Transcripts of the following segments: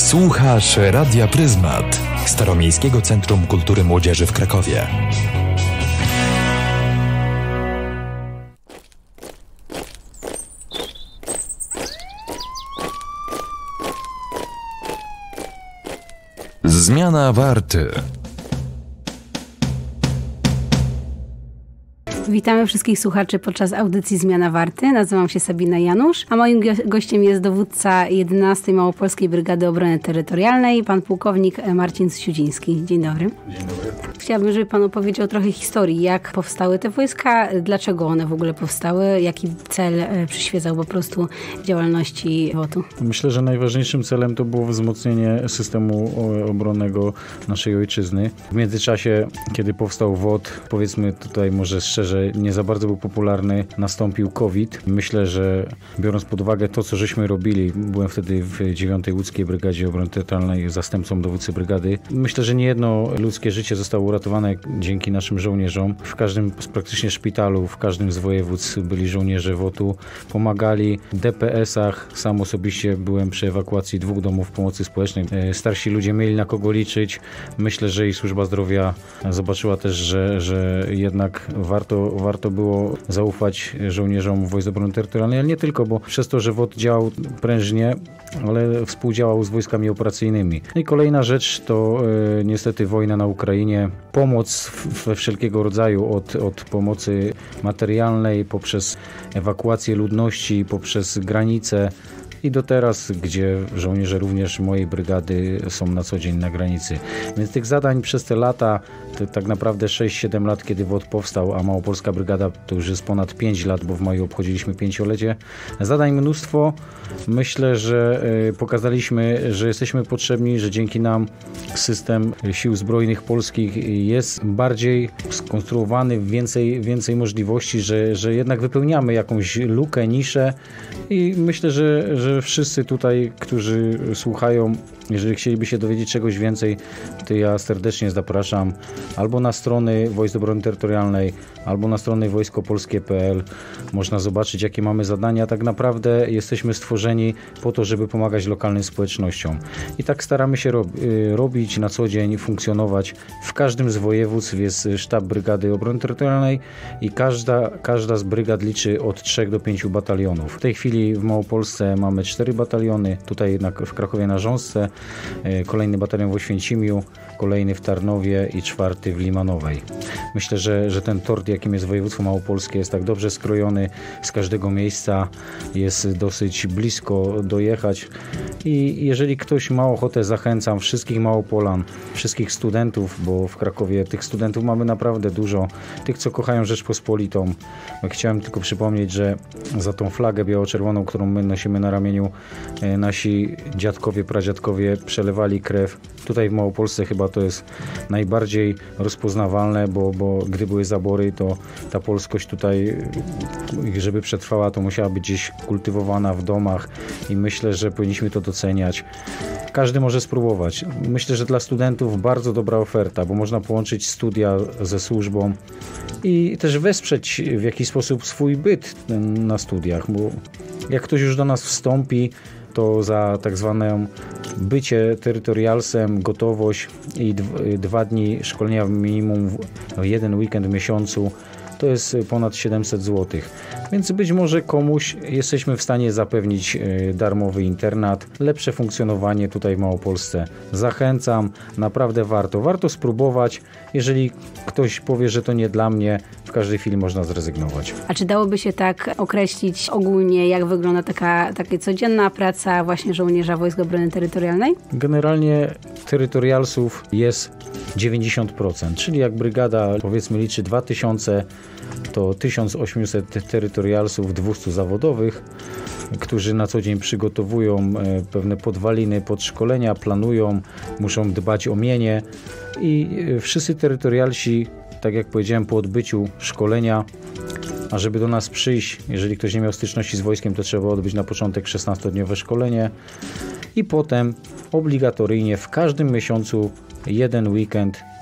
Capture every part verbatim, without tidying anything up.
Słuchasz Radia Pryzmat, Staromiejskiego Centrum Kultury Młodzieży w Krakowie. Zmiana warty. Witamy wszystkich słuchaczy podczas audycji Zmiana Warty. Nazywam się Sabina Janusz, a moim gościem jest dowódca jedenastej Małopolskiej Brygady Obrony Terytorialnej, pan pułkownik Marcin Siudziński. Dzień dobry. Dzień dobry. Chciałabym, żeby pan opowiedział trochę historii, jak powstały te wojska, dlaczego one w ogóle powstały, jaki cel przyświecał po prostu działalności W O T-u. Myślę, że najważniejszym celem to było wzmocnienie systemu obronnego naszej ojczyzny. W międzyczasie, kiedy powstał W O T, powiedzmy tutaj może szczerze, nie za bardzo był popularny, nastąpił COVID. Myślę, że biorąc pod uwagę to, co żeśmy robili, byłem wtedy w dziewiątej Łódzkiej Brygadzie Obrony Terytorialnej zastępcą dowódcy brygady. Myślę, że niejedno ludzkie życie zostało uratowane dzięki naszym żołnierzom. W każdym z praktycznie szpitalu, w każdym z województw byli żołnierze W O T-u, pomagali w D P S-ach. Sam osobiście byłem przy ewakuacji dwóch domów pomocy społecznej. Starsi ludzie mieli na kogo liczyć. Myślę, że i służba zdrowia zobaczyła też, że, że jednak warto Warto było zaufać żołnierzom Wojsk Obrony Terytorialnej, ale nie tylko, bo przez to, że W O T działał prężnie, ale współdziałał z wojskami operacyjnymi. I kolejna rzecz to e, niestety wojna na Ukrainie. Pomoc we wszelkiego rodzaju, od, od pomocy materialnej, poprzez ewakuację ludności, poprzez granice, i do teraz, gdzie żołnierze również mojej brygady są na co dzień na granicy. Więc tych zadań przez te lata, to tak naprawdę sześć siedem lat, kiedy W O T powstał, a Małopolska Brygada to już jest ponad pięć lat, bo w maju obchodziliśmy pięciolecie. Zadań mnóstwo. Myślę, że pokazaliśmy, że jesteśmy potrzebni, że dzięki nam system Sił Zbrojnych Polskich jest bardziej skonstruowany, więcej, więcej możliwości, że, że jednak wypełniamy jakąś lukę, niszę i myślę, że, że wszyscy tutaj, którzy słuchają, jeżeli chcieliby się dowiedzieć czegoś więcej, to ja serdecznie zapraszam albo na strony Wojsk Obrony Terytorialnej, albo na strony wojskopolskie kropka p l. Można zobaczyć, jakie mamy zadania. Tak naprawdę jesteśmy stworzeni po to, żeby pomagać lokalnym społecznościom. I tak staramy się rob- robić na co dzień, funkcjonować. W każdym z województw jest sztab Brygady Obrony Terytorialnej i każda, każda z brygad liczy od trzech do pięciu batalionów. W tej chwili w Małopolsce mamy cztery bataliony, tutaj na, w Krakowie na Rząsce, kolejny batalion w Oświęcimiu, kolejny w Tarnowie i czwarty w Limanowej. Myślę, że, że ten tort, jakim jest województwo małopolskie, jest tak dobrze skrojony, z każdego miejsca jest dosyć blisko dojechać i jeżeli ktoś ma ochotę, zachęcam wszystkich Małopolan, wszystkich studentów, bo w Krakowie tych studentów mamy naprawdę dużo, tych, co kochają Rzeczpospolitą. Chciałem tylko przypomnieć, że za tą flagę biało-czerwoną, którą my nosimy na ramieniu, nasi dziadkowie, pradziadkowie przelewali krew. Tutaj w Małopolsce chyba to jest najbardziej rozpoznawalne, bo, bo gdy były zabory, to ta polskość tutaj, żeby przetrwała, to musiała być gdzieś kultywowana w domach i myślę, że powinniśmy to doceniać. Każdy może spróbować. Myślę, że dla studentów bardzo dobra oferta, bo można połączyć studia ze służbą i też wesprzeć w jakiś sposób swój byt na studiach, bo jak ktoś już do nas wstąpi, to za tak zwane bycie terytorialsem, gotowość i dwa dni szkolenia minimum, jeden weekend w miesiącu, to jest ponad siedemset złotych. Więc być może komuś jesteśmy w stanie zapewnić darmowy internat, lepsze funkcjonowanie tutaj w Małopolsce. Zachęcam, naprawdę warto. Warto spróbować. Jeżeli ktoś powie, że to nie dla mnie, w każdej chwili można zrezygnować. A czy dałoby się tak określić ogólnie, jak wygląda taka, taka codzienna praca właśnie żołnierza Wojsk Obrony Terytorialnej? Generalnie terytorialsów jest dziewięćdziesiąt procent, czyli jak brygada powiedzmy liczy dwa tysiące, to tysiąc osiemset terytorialsów, dwieście zawodowych, którzy na co dzień przygotowują pewne podwaliny pod szkolenia, planują, muszą dbać o mienie i wszyscy terytorialsi, tak jak powiedziałem, po odbyciu szkolenia, a żeby do nas przyjść, jeżeli ktoś nie miał styczności z wojskiem, to trzeba odbyć na początek szesnastodniowe szkolenie i potem obligatoryjnie w każdym miesiącu jeden weekend,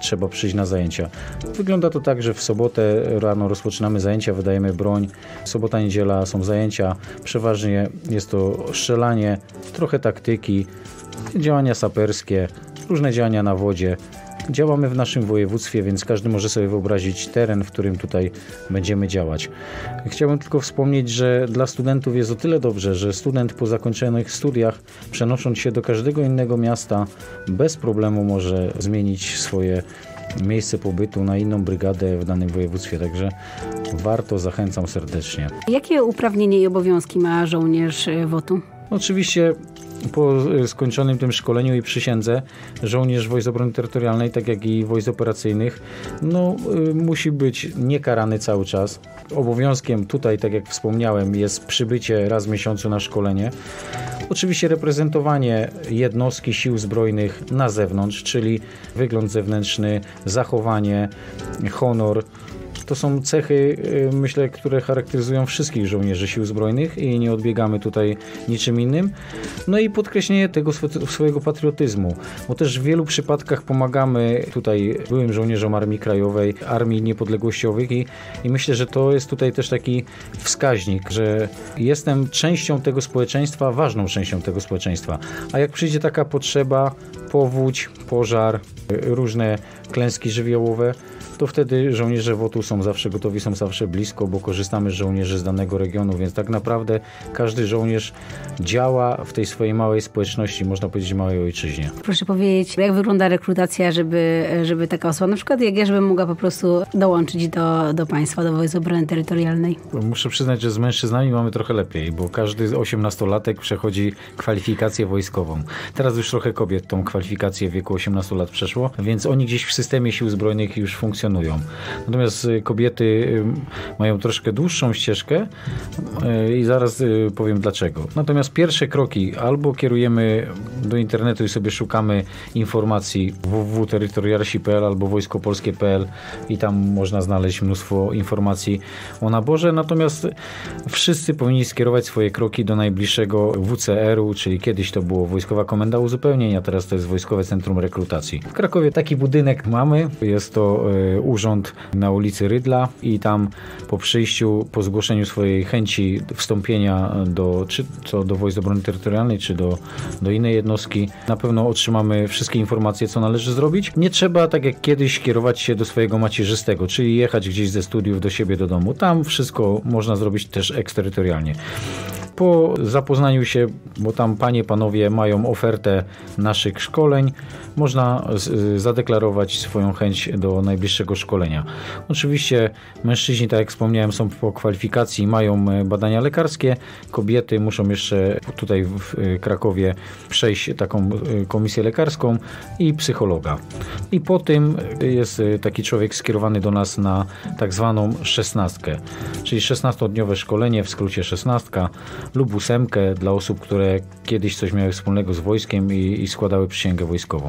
trzeba przyjść na zajęcia. Wygląda to tak, że w sobotę rano rozpoczynamy zajęcia, wydajemy broń. Sobota, niedziela są zajęcia. Przeważnie jest to strzelanie, trochę taktyki, działania saperskie, różne działania na wodzie. Działamy w naszym województwie, więc każdy może sobie wyobrazić teren, w którym tutaj będziemy działać. Chciałbym tylko wspomnieć, że dla studentów jest o tyle dobrze, że student po zakończonych studiach, przenosząc się do każdego innego miasta, bez problemu może zmienić swoje miejsce pobytu na inną brygadę w danym województwie, także warto, zachęcam serdecznie. Jakie uprawnienia i obowiązki ma żołnierz wotu? Oczywiście po skończonym tym szkoleniu i przysiędze żołnierz Wojsk Obrony Terytorialnej, tak jak i wojsk operacyjnych, no, y, musi być niekarany cały czas. Obowiązkiem tutaj, tak jak wspomniałem, jest przybycie raz w miesiącu na szkolenie. Oczywiście reprezentowanie jednostki sił zbrojnych na zewnątrz, czyli wygląd zewnętrzny, zachowanie, honor. To są cechy, myślę, które charakteryzują wszystkich żołnierzy Sił Zbrojnych i nie odbiegamy tutaj niczym innym. No i podkreślenie tego swojego patriotyzmu, bo też w wielu przypadkach pomagamy tutaj byłym żołnierzom Armii Krajowej, Armii Niepodległościowych i, i myślę, że to jest tutaj też taki wskaźnik, że jestem częścią tego społeczeństwa, ważną częścią tego społeczeństwa. A jak przyjdzie taka potrzeba, powódź, pożar, różne klęski żywiołowe, to wtedy żołnierze wotu są zawsze gotowi, są zawsze blisko, bo korzystamy z żołnierzy z danego regionu, więc tak naprawdę każdy żołnierz działa w tej swojej małej społeczności, można powiedzieć małej ojczyźnie. Proszę powiedzieć, jak wygląda rekrutacja, żeby, żeby taka osoba, na przykład jak ja, żebym mogła po prostu dołączyć do, do państwa, do Wojsk Obrony Terytorialnej? Muszę przyznać, że z mężczyznami mamy trochę lepiej, bo każdy osiemnastolatek przechodzi kwalifikację wojskową. Teraz już trochę kobiet tą kwalifikację w wieku osiemnastu lat przeszło, więc oni gdzieś w systemie Sił Zbrojnych już funkcjonują. Natomiast kobiety mają troszkę dłuższą ścieżkę i zaraz powiem dlaczego. Natomiast pierwsze kroki albo kierujemy do internetu i sobie szukamy informacji w w w kropka terytorialsi kropka p l albo wojskopolskie kropka p l i tam można znaleźć mnóstwo informacji o naborze. Natomiast wszyscy powinni skierować swoje kroki do najbliższego W C R-u, czyli kiedyś to było Wojskowa Komenda Uzupełnień, a teraz to jest Wojskowe Centrum Rekrutacji. W Krakowie taki budynek mamy. Jest to urząd na ulicy Rydla i tam po przyjściu, po zgłoszeniu swojej chęci wstąpienia do, czy to do Wojsk Obrony Terytorialnej, czy do, do innej jednostki, na pewno otrzymamy wszystkie informacje, co należy zrobić. Nie trzeba, tak jak kiedyś, kierować się do swojego macierzystego, czyli jechać gdzieś ze studiów do siebie do domu. Tam wszystko można zrobić też eksterytorialnie. Po zapoznaniu się, bo tam panie, panowie mają ofertę naszych szkoleń, można z, zadeklarować swoją chęć do najbliższego szkolenia. Oczywiście mężczyźni, tak jak wspomniałem, są po kwalifikacji, mają badania lekarskie. Kobiety muszą jeszcze tutaj w Krakowie przejść taką komisję lekarską i psychologa. I po tym jest taki człowiek skierowany do nas na tak zwaną szesnastkę, czyli szesnastodniowe szkolenie, w skrócie szesnastka, lub ósemkę dla osób, które kiedyś coś miały wspólnego z wojskiem i, i składały przysięgę wojskową.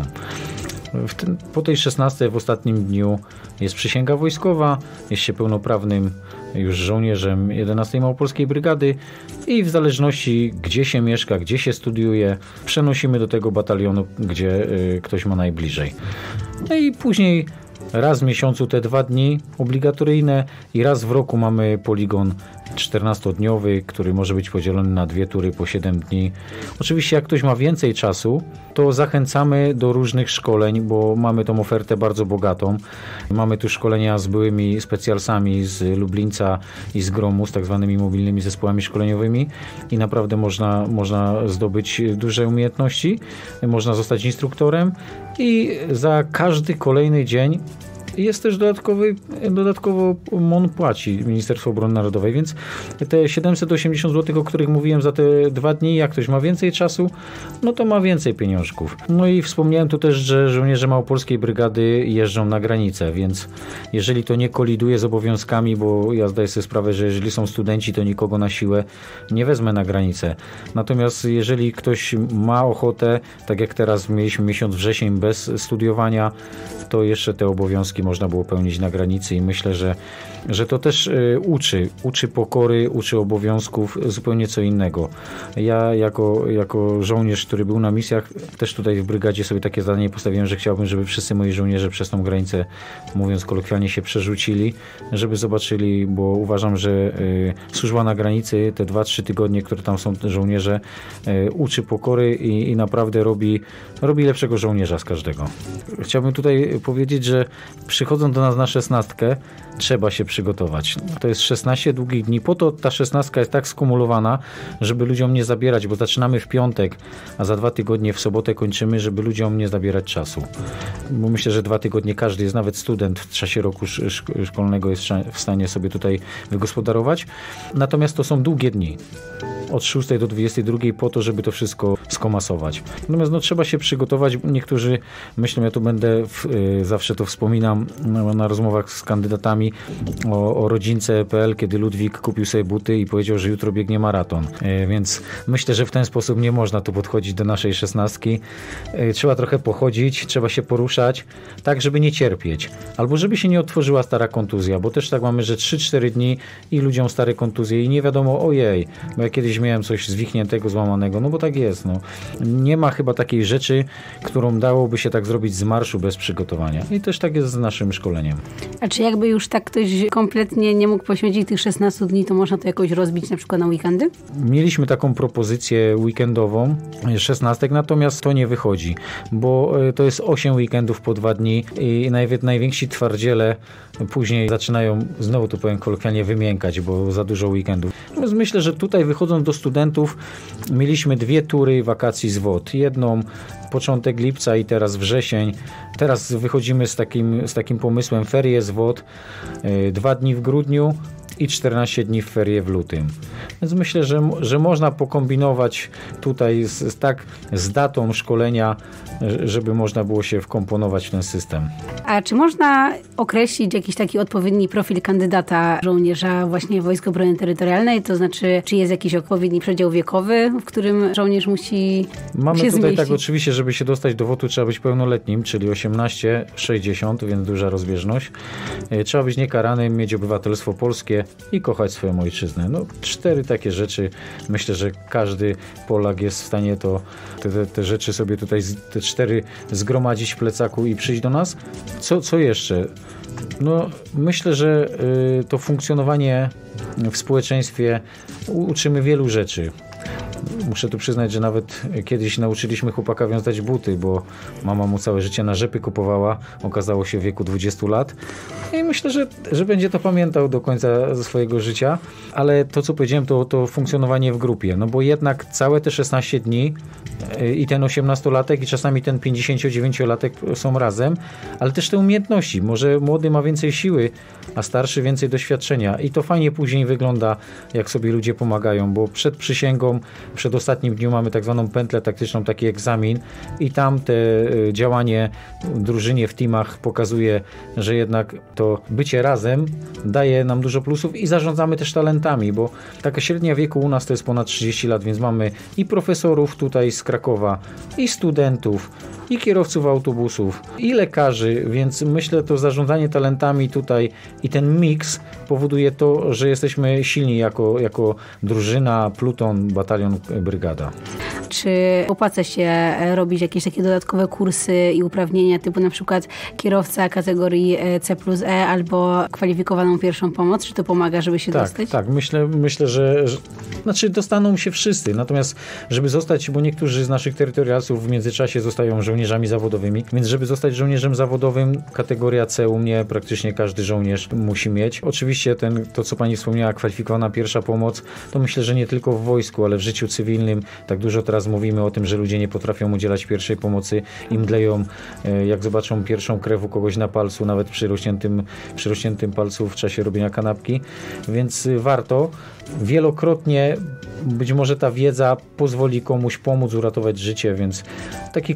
W tym, po tej szesnastej w ostatnim dniu jest przysięga wojskowa, jest się pełnoprawnym już żołnierzem jedenastej Małopolskiej Brygady i w zależności gdzie się mieszka, gdzie się studiuje, przenosimy do tego batalionu, gdzie y, ktoś ma najbliżej. No i później raz w miesiącu te dwa dni obligatoryjne i raz w roku mamy poligon czternastodniowy, który może być podzielony na dwie tury po siedem dni. Oczywiście jak ktoś ma więcej czasu, to zachęcamy do różnych szkoleń, bo mamy tą ofertę bardzo bogatą. Mamy tu szkolenia z byłymi specjalsami z Lublińca i z Gromu, z tak zwanymi mobilnymi zespołami szkoleniowymi i naprawdę można, można zdobyć duże umiejętności, można zostać instruktorem i za każdy kolejny dzień jest też dodatkowy, dodatkowo M O N płaci Ministerstwo Obrony Narodowej, więc te siedemset osiemdziesiąt złotych, o których mówiłem za te dwa dni, jak ktoś ma więcej czasu, no to ma więcej pieniążków. No i wspomniałem tu też, że żołnierze Małopolskiej Brygady jeżdżą na granicę, więc jeżeli to nie koliduje z obowiązkami, bo ja zdaję sobie sprawę, że jeżeli są studenci, to nikogo na siłę nie wezmę na granicę. Natomiast jeżeli ktoś ma ochotę, tak jak teraz mieliśmy miesiąc wrzesień bez studiowania, to jeszcze te obowiązki można było pełnić na granicy i myślę, że, że to też y, uczy. Uczy pokory, uczy obowiązków, zupełnie co innego. Ja jako, jako żołnierz, który był na misjach, też tutaj w brygadzie sobie takie zadanie postawiłem, że chciałbym, żeby wszyscy moi żołnierze przez tą granicę, mówiąc kolokwialnie, się przerzucili, żeby zobaczyli, bo uważam, że y, służba na granicy, te dwa, trzy tygodnie, które tam są żołnierze, y, uczy pokory i, i naprawdę robi, robi lepszego żołnierza z każdego. Chciałbym tutaj powiedzieć, że przychodząc do nas na szesnastkę, trzeba się przygotować. To jest szesnaście długich dni. Po to ta szesnastka jest tak skumulowana, żeby ludziom nie zabierać, bo zaczynamy w piątek, a za dwa tygodnie w sobotę kończymy, żeby ludziom nie zabierać czasu. Bo myślę, że dwa tygodnie każdy jest, nawet student w czasie roku szkolnego jest w stanie sobie tutaj wygospodarować. Natomiast to są długie dni. Od szóstej do dwudziestej drugiej po to, żeby to wszystko skomasować. Natomiast no, trzeba się przygotować. Niektórzy myślą, ja tu będę, w, y, zawsze to wspominam no, na rozmowach z kandydatami o, o rodzince kropka pe el, kiedy Ludwik kupił sobie buty i powiedział, że jutro biegnie maraton. Y, więc myślę, że w ten sposób nie można tu podchodzić do naszej szesnastki. Y, trzeba trochę pochodzić, trzeba się poruszać, tak żeby nie cierpieć. Albo żeby się nie otworzyła stara kontuzja, bo też tak mamy, że trzy cztery dni i ludziom stare kontuzje i nie wiadomo, ojej, bo ja kiedyś miałem coś zwichniętego, złamanego, no bo tak jest. No. Nie ma chyba takiej rzeczy, którą dałoby się tak zrobić z marszu bez przygotowania. I też tak jest z naszym szkoleniem. A czy jakby już tak ktoś kompletnie nie mógł poświęcić tych szesnastu dni, to można to jakoś rozbić na przykład na weekendy? Mieliśmy taką propozycję weekendową, szesnastek, natomiast to nie wychodzi, bo to jest osiem weekendów po dwa dni i nawet najwięksi twardziele później zaczynają, znowu to powiem kolokwialnie, wymiękać, bo za dużo weekendów. Natomiast myślę, że tutaj wychodząc do studentów, mieliśmy dwie tury wakacji z W O D. Jedną początek lipca i teraz wrzesień. Teraz wychodzimy z takim, z takim pomysłem ferie z W O D. Dwa dni w grudniu i czternaście dni w ferie w lutym. Więc myślę, że, że można pokombinować tutaj z, z, tak z datą szkolenia, żeby można było się wkomponować w ten system. A czy można określić jakiś taki odpowiedni profil kandydata żołnierza właśnie Wojsk Obrony Terytorialnej? To znaczy, czy jest jakiś odpowiedni przedział wiekowy, w którym żołnierz musi Mamy się tutaj zmieścić? Tak, oczywiście, żeby się dostać do W O D-u trzeba być pełnoletnim, czyli osiemnaście sześćdziesiąt, więc duża rozbieżność. Trzeba być niekaranym, mieć obywatelstwo polskie i kochać swoją ojczyznę. No, cztery takie rzeczy. Myślę, że każdy Polak jest w stanie to, te, te, te rzeczy sobie tutaj, te cztery zgromadzić w plecaku i przyjść do nas. Co, co jeszcze? No, myślę, że y, to funkcjonowanie w społeczeństwie uczymy wielu rzeczy. Muszę tu przyznać, że nawet kiedyś nauczyliśmy chłopaka wiązać buty, bo mama mu całe życie na rzepy kupowała, okazało się w wieku dwudziestu lat. I myślę, że, że będzie to pamiętał do końca swojego życia, ale to, co powiedziałem, to, to funkcjonowanie w grupie, no bo jednak całe te szesnaście dni i ten osiemnastolatek i czasami ten pięćdziesięciodziewięciolatek są razem, ale też te umiejętności. Może młody ma więcej siły, a starszy więcej doświadczenia i to fajnie później wygląda, jak sobie ludzie pomagają, bo przed przysięgą, przed ostatnim dniu mamy tak zwaną pętlę taktyczną, taki egzamin i tam te działanie w drużynie, w teamach pokazuje, że jednak to bycie razem daje nam dużo plusów i zarządzamy też talentami, bo taka średnia wieku u nas to jest ponad trzydzieści lat, więc mamy i profesorów tutaj z Krakowa, i studentów, i kierowców autobusów, i lekarzy, więc myślę, to zarządzanie talentami tutaj i ten miks powoduje to, że jesteśmy silni jako, jako drużyna, pluton, batalion, brygada. Czy opłaca się robić jakieś takie dodatkowe kursy i uprawnienia typu na przykład kierowca kategorii C plus E albo kwalifikowaną pierwszą pomoc? Czy to pomaga, żeby się tak, dostać? Tak, myślę, myślę że, że znaczy dostaną się wszyscy, natomiast żeby zostać, bo niektórzy z naszych terytorialców w międzyczasie zostają żołnierzami zawodowymi, więc żeby zostać żołnierzem zawodowym, kategoria C u mnie praktycznie każdy żołnierz musi mieć. Oczywiście ten, to, co pani wspomniała, kwalifikowana pierwsza pomoc, to myślę, że nie tylko w wojsku, ale w życiu cywilnym. Tak dużo teraz mówimy o tym, że ludzie nie potrafią udzielać pierwszej pomocy i mdleją, jak zobaczą pierwszą krew u kogoś na palcu, nawet przy rośniętym, przy rośniętym palcu w czasie robienia kanapki, więc warto. Wielokrotnie być może ta wiedza pozwoli komuś pomóc uratować życie, więc takich kursów mamy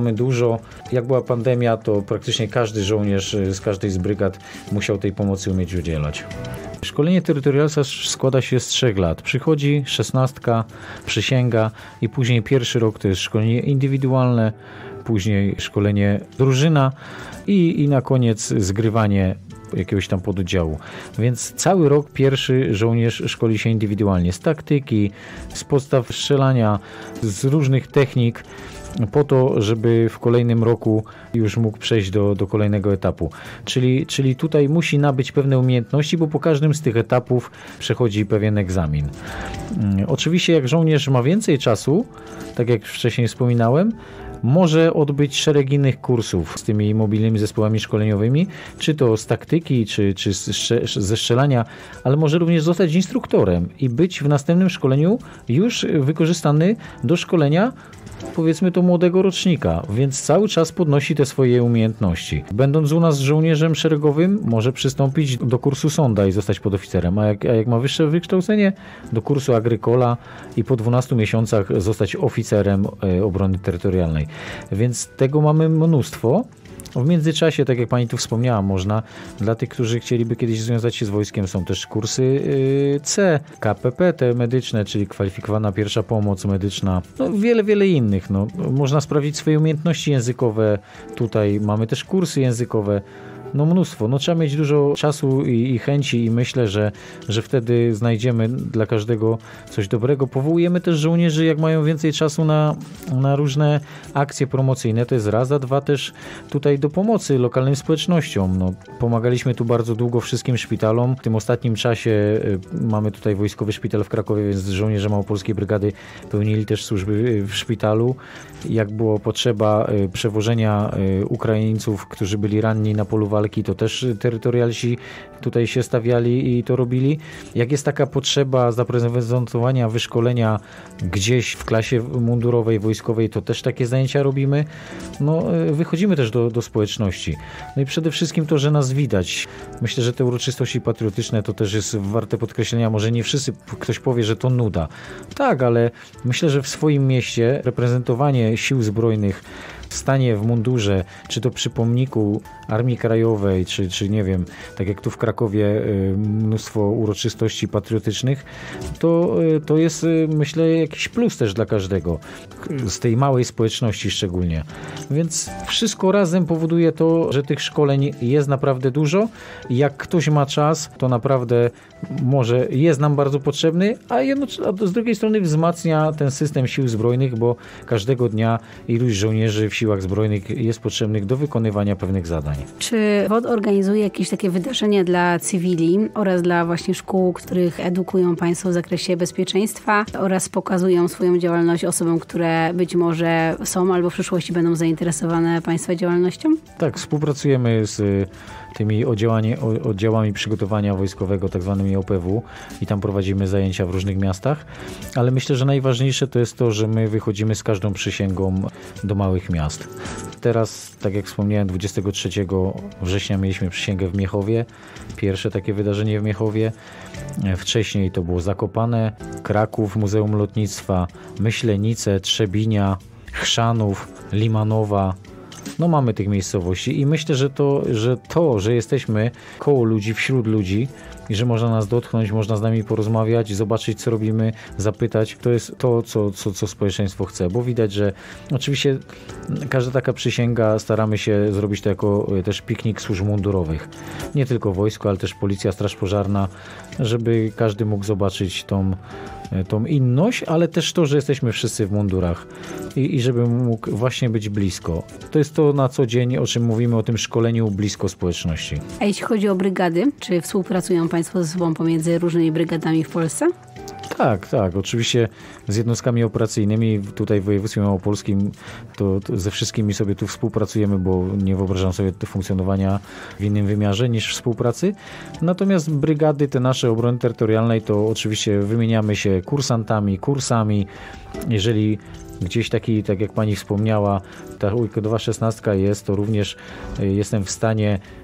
mamy dużo. Jak była pandemia, to praktycznie każdy żołnierz z każdej z brygad musiał tej pomocy umieć udzielać. Szkolenie terytorialca składa się z trzech lat. Przychodzi szesnastka, przysięga i później pierwszy rok to jest szkolenie indywidualne, później szkolenie drużyna i, i na koniec zgrywanie jakiegoś tam pododdziału. Więc cały rok pierwszy żołnierz szkoli się indywidualnie z taktyki, z podstaw strzelania, z różnych technik, po to, żeby w kolejnym roku już mógł przejść do, do kolejnego etapu. Czyli, czyli tutaj musi nabyć pewne umiejętności, bo po każdym z tych etapów przechodzi pewien egzamin. Oczywiście jak żołnierz ma więcej czasu, tak jak wcześniej wspominałem, może odbyć szereg innych kursów z tymi mobilnymi zespołami szkoleniowymi, czy to z taktyki, czy, czy ze strzelania, ale może również zostać instruktorem i być w następnym szkoleniu już wykorzystany do szkolenia, powiedzmy to młodego rocznika, więc cały czas podnosi te swoje umiejętności. Będąc u nas żołnierzem szeregowym, może przystąpić do kursu sonda i zostać podoficerem, a jak, a jak ma wyższe wykształcenie, do kursu agrykola i po dwunastu miesiącach zostać oficerem obrony terytorialnej. Więc tego mamy mnóstwo. W międzyczasie, tak jak pani tu wspomniała, można dla tych, którzy chcieliby kiedyś związać się z wojskiem, są też kursy C, K P P, te medyczne, czyli kwalifikowana pierwsza pomoc medyczna, no wiele, wiele innych. No, można sprawdzić swoje umiejętności językowe, tutaj mamy też kursy językowe. No mnóstwo. No trzeba mieć dużo czasu i, i chęci i myślę, że, że wtedy znajdziemy dla każdego coś dobrego. Powołujemy też żołnierzy, jak mają więcej czasu na, na różne akcje promocyjne. To jest raz, a dwa też tutaj do pomocy lokalnym społecznościom. No, pomagaliśmy tu bardzo długo wszystkim szpitalom. W tym ostatnim czasie y, mamy tutaj Wojskowy Szpital w Krakowie, więc żołnierze Małopolskiej Brygady pełnili też służby w szpitalu. Jak było potrzeba y, przewożenia y, Ukraińców, którzy byli ranni na polu walki, to też terytorialsi tutaj się stawiali i to robili. Jak jest taka potrzeba zaprezentowania, wyszkolenia gdzieś w klasie mundurowej, wojskowej, to też takie zajęcia robimy. No, wychodzimy też do, do społeczności. No i przede wszystkim to, że nas widać. Myślę, że te uroczystości patriotyczne to też jest warte podkreślenia. Może nie wszyscy, ktoś powie, że to nuda. Tak, ale myślę, że w swoim mieście reprezentowanie sił zbrojnych, stanie w mundurze, czy to przy pomniku Armii Krajowej, czy, czy nie wiem, tak jak tu w Krakowie mnóstwo uroczystości patriotycznych, to, to jest, myślę, jakiś plus też dla każdego, z tej małej społeczności szczególnie. Więc wszystko razem powoduje to, że tych szkoleń jest naprawdę dużo i jak ktoś ma czas, to naprawdę może jest nam bardzo potrzebny, a, jedno, a z drugiej strony wzmacnia ten system sił zbrojnych, bo każdego dnia iluś żołnierzy w siłach zbrojnych jest potrzebnych do wykonywania pewnych zadań. Czy W O D organizuje jakieś takie wydarzenia dla cywili oraz dla właśnie szkół, których edukują Państwo w zakresie bezpieczeństwa oraz pokazują swoją działalność osobom, które być może są albo w przyszłości będą zainteresowane Państwa działalnością? Tak, współpracujemy z tymi oddziałami, oddziałami przygotowania wojskowego, tak zwanymi O P W i tam prowadzimy zajęcia w różnych miastach, ale myślę, że najważniejsze to jest to, że my wychodzimy z każdą przysięgą do małych miast. Teraz, tak jak wspomniałem, dwudziestego trzeciego września mieliśmy przysięgę w Miechowie, pierwsze takie wydarzenie w Miechowie. Wcześniej to było Zakopane, Kraków, Muzeum Lotnictwa, Myślenice, Trzebinia, Chrzanów, Limanowa. No mamy tych miejscowości i myślę, że to, że to, że jesteśmy koło ludzi, wśród ludzi i że można nas dotknąć, można z nami porozmawiać, zobaczyć, co robimy, zapytać, to jest to, co, co, co społeczeństwo chce, bo widać, że oczywiście każda taka przysięga staramy się zrobić to jako też piknik służb mundurowych. Nie tylko wojsko, ale też policja, straż pożarna, żeby każdy mógł zobaczyć tą tą inność, ale też to, że jesteśmy wszyscy w mundurach i, i żeby mógł właśnie być blisko. To jest to na co dzień, o czym mówimy, o tym szkoleniu blisko społeczności. A jeśli chodzi o brygady, czy współpracują Państwo ze sobą pomiędzy różnymi brygadami w Polsce? Tak, tak. Oczywiście z jednostkami operacyjnymi tutaj w województwie małopolskim to, to ze wszystkimi sobie tu współpracujemy, bo nie wyobrażam sobie funkcjonowania w innym wymiarze niż współpracy. Natomiast brygady te nasze obrony terytorialnej to oczywiście wymieniamy się kursantami, kursami. Jeżeli gdzieś taki, tak jak pani wspomniała, ta uikodowa szesnastka jest, to również jestem w stanie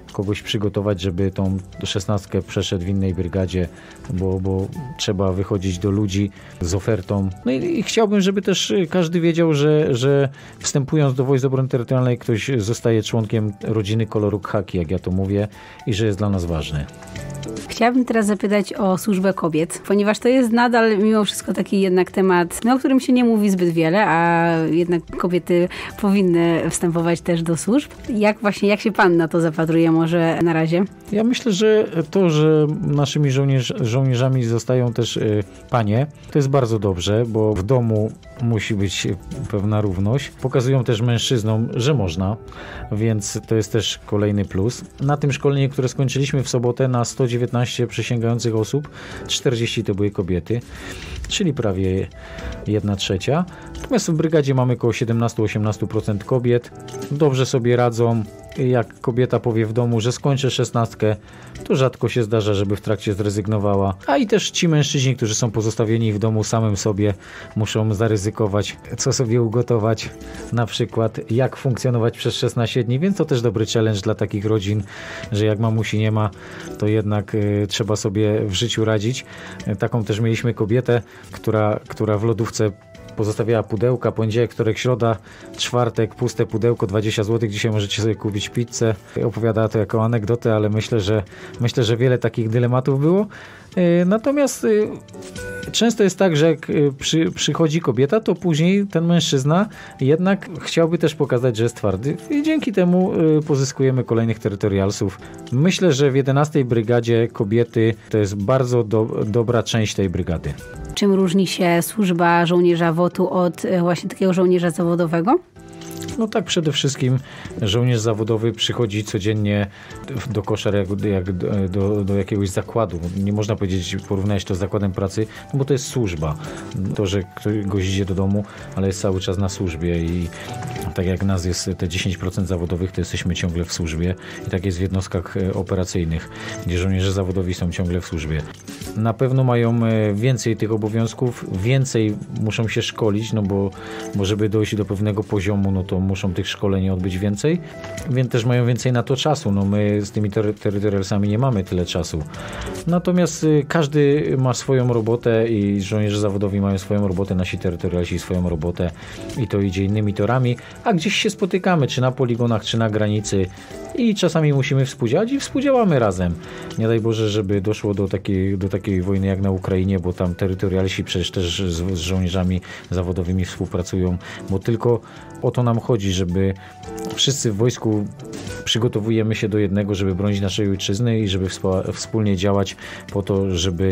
kogoś przygotować, żeby tą szesnastkę przeszedł w innej brygadzie, bo, bo trzeba wychodzić do ludzi z ofertą. No i, i chciałbym, żeby też każdy wiedział, że, że wstępując do Wojsk Obrony Terytorialnej ktoś zostaje członkiem rodziny koloru khaki, jak ja to mówię, i że jest dla nas ważny. Chciałabym teraz zapytać o służbę kobiet, ponieważ to jest nadal mimo wszystko taki jednak temat, no, o którym się nie mówi zbyt wiele, a jednak kobiety powinny wstępować też do służb. Jak właśnie, jak się pan na to zapatruje może na razie? Ja myślę, że to, że naszymi żołnierz, żołnierzami zostają też y, panie, to jest bardzo dobrze, bo w domu musi być pewna równość. Pokazują też mężczyznom, że można, więc to jest też kolejny plus. Na tym szkoleniu, które skończyliśmy w sobotę, na sto dziewiętnaście przysięgających osób, czterdzieści to były kobiety, czyli prawie jedna trzecia. Natomiast w brygadzie mamy około siedemnaście do osiemnastu procent kobiet. Dobrze sobie radzą. Jak kobieta powie w domu, że skończę szesnastkę, to rzadko się zdarza, żeby w trakcie zrezygnowała. A i też ci mężczyźni, którzy są pozostawieni w domu samym sobie, muszą zaryzykować, co sobie ugotować, na przykład jak funkcjonować przez szesnaście dni, więc to też dobry challenge dla takich rodzin, że jak mamusi nie ma, to jednak y, trzeba sobie w życiu radzić. Taką też mieliśmy kobietę, która, która w lodówce pozostawiała pudełka, poniedziałek, wtorek, środa, czwartek, puste pudełko, dwadzieścia złotych. Dzisiaj możecie sobie kupić pizzę. Opowiadała to jako anegdotę, ale myślę, że myślę, że wiele takich dylematów było. Natomiast często jest tak, że jak przy, przychodzi kobieta, to później ten mężczyzna jednak chciałby też pokazać, że jest twardy i dzięki temu pozyskujemy kolejnych terytorialsów. Myślę, że w jedenastej brygadzie kobiety to jest bardzo do, dobra część tej brygady. Czym różni się służba żołnierza W O T-u od właśnie takiego żołnierza zawodowego? No tak, przede wszystkim żołnierz zawodowy przychodzi codziennie do koszar jak, jak do, do jakiegoś zakładu. Nie można powiedzieć, porównać to z zakładem pracy, no bo to jest służba. To, że ktoś gość idzie do domu, ale jest cały czas na służbie i tak jak nas jest te dziesięć procent zawodowych, to jesteśmy ciągle w służbie i tak jest w jednostkach operacyjnych, gdzie żołnierze zawodowi są ciągle w służbie. Na pewno mają więcej tych obowiązków, więcej muszą się szkolić, no bo, bo żeby dojść do pewnego poziomu, no to muszą tych szkoleń odbyć więcej, więc też mają więcej na to czasu. No my z tymi ter- terytorialsami nie mamy tyle czasu. Natomiast y, każdy ma swoją robotę i żołnierze zawodowi mają swoją robotę, nasi terytorialsi swoją robotę i to idzie innymi torami, a gdzieś się spotykamy, czy na poligonach, czy na granicy i czasami musimy współdziałać i współdziałamy razem. Nie daj Boże, żeby doszło do takiej, do takiej wojny jak na Ukrainie, bo tam terytorialsi przecież też z, z żołnierzami zawodowymi współpracują, bo tylko o to nam chodzi, żeby wszyscy w wojsku przygotowujemy się do jednego, żeby bronić naszej ojczyzny i żeby wspa- wspólnie działać po to, żeby,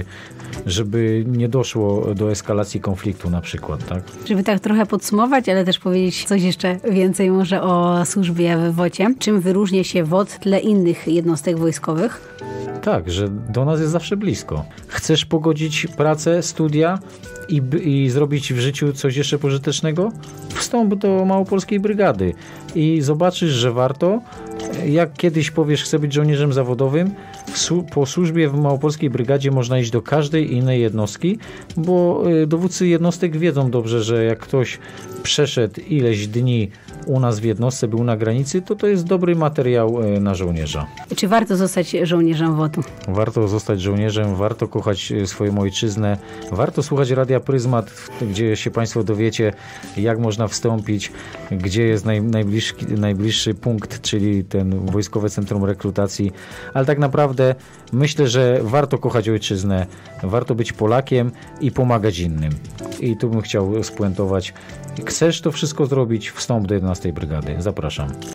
żeby nie doszło do eskalacji konfliktu na przykład, tak? Żeby tak trochę podsumować, ale też powiedzieć coś jeszcze więcej może o służbie w W O T-ie. Czym wyróżnia się W O T tle innych jednostek wojskowych? Tak, że do nas jest zawsze blisko. Chcesz pogodzić pracę, studia i, i zrobić w życiu coś jeszcze pożytecznego? Wstąp do Małopolskiej Brygady i zobaczysz, że warto. Jak kiedyś powiesz, chcę być żołnierzem zawodowym, po służbie w Małopolskiej Brygadzie można iść do każdej innej jednostki, bo dowódcy jednostek wiedzą dobrze, że jak ktoś przeszedł ileś dni u nas w jednostce, był na granicy, to to jest dobry materiał na żołnierza. Czy warto zostać żołnierzem W O T-u? Warto zostać żołnierzem, warto kochać swoją ojczyznę, warto słuchać Radia Pryzmat, gdzie się Państwo dowiecie, jak można wstąpić, gdzie jest naj, najbliższy, najbliższy punkt, czyli ten Wojskowe Centrum Rekrutacji, ale tak naprawdę myślę, że warto kochać ojczyznę, warto być Polakiem i pomagać innym. I tu bym chciał spuentować. Chcesz to wszystko zrobić? Wstąp do jedenastej Brygady. Zapraszam.